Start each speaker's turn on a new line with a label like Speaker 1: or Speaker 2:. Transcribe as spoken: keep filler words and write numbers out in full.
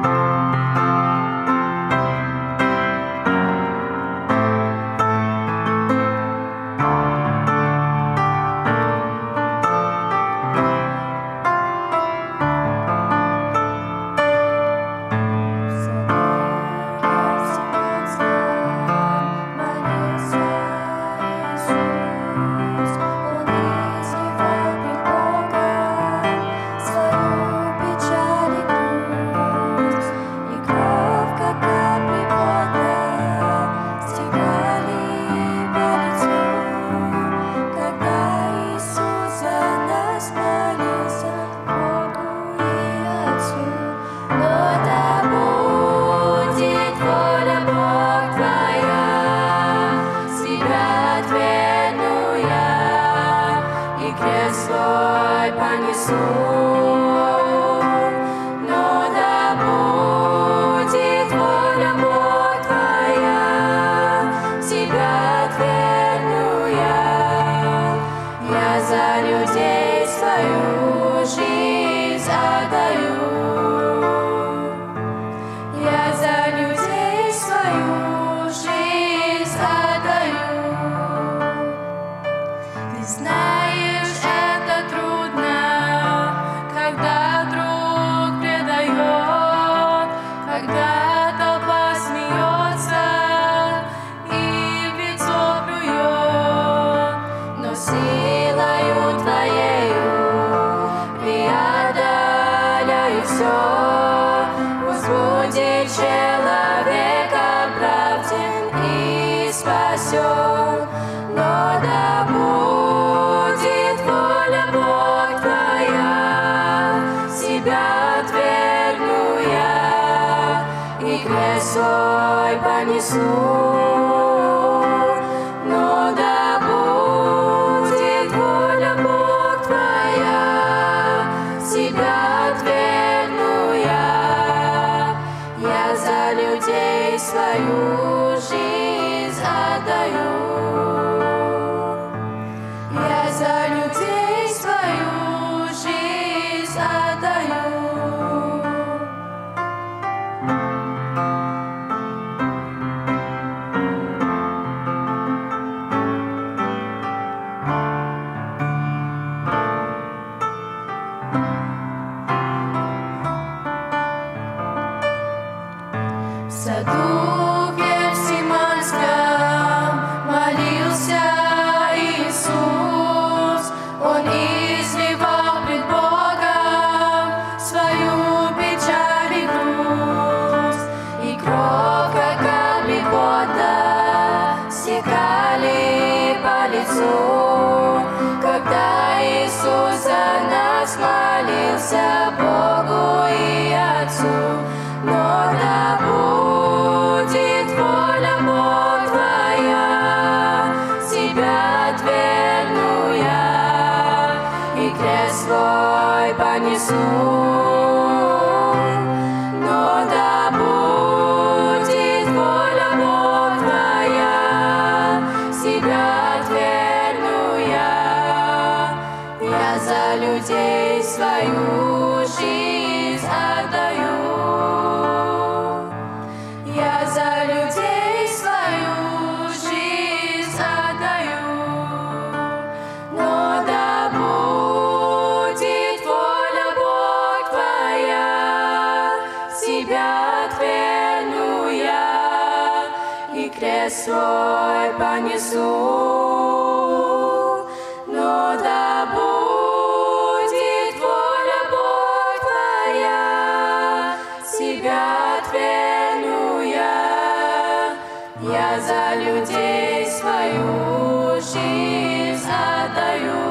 Speaker 1: свой понесу, но да будет воля Бог Твоя, себя твердую я, я за людей свою жизнь отдаю, я за людей свою жизнь отдаю. Ты знаешь, это трудно, когда друг предает, когда толпа смеется и в лицо плюет, но силою Твоею преодоляю все. Пусть будет человек оправдан и спасен, но да будет воля Бог Твоя, себя отвергну я и крест свой понесу, но да будет воля Бог Твоя, себя отвергну я, я за людей свою жизнь отдаю. Я за людей свою жизнь отдаю. В саду Гефсиманском молился Иисус, Он изливал пред Богом свою печаль и грусть, и кровь, как капли пота, стекали по лицу, когда Иисус за нас молился Богу и Отцу. Но да будет воля Бог Твоя, себя отвергну я и крест свой понесу, но да будет воля Бог Твоя, себя отвергну я, я за людей свою жизнь отдаю. Я за людей свою жизнь отдаю, но да будет воля Бог Твоя, себя отвергну я и крест свой понесу, но да будет воля Бог Твоя, себя отвергну я, я за людей свою жизнь отдаю.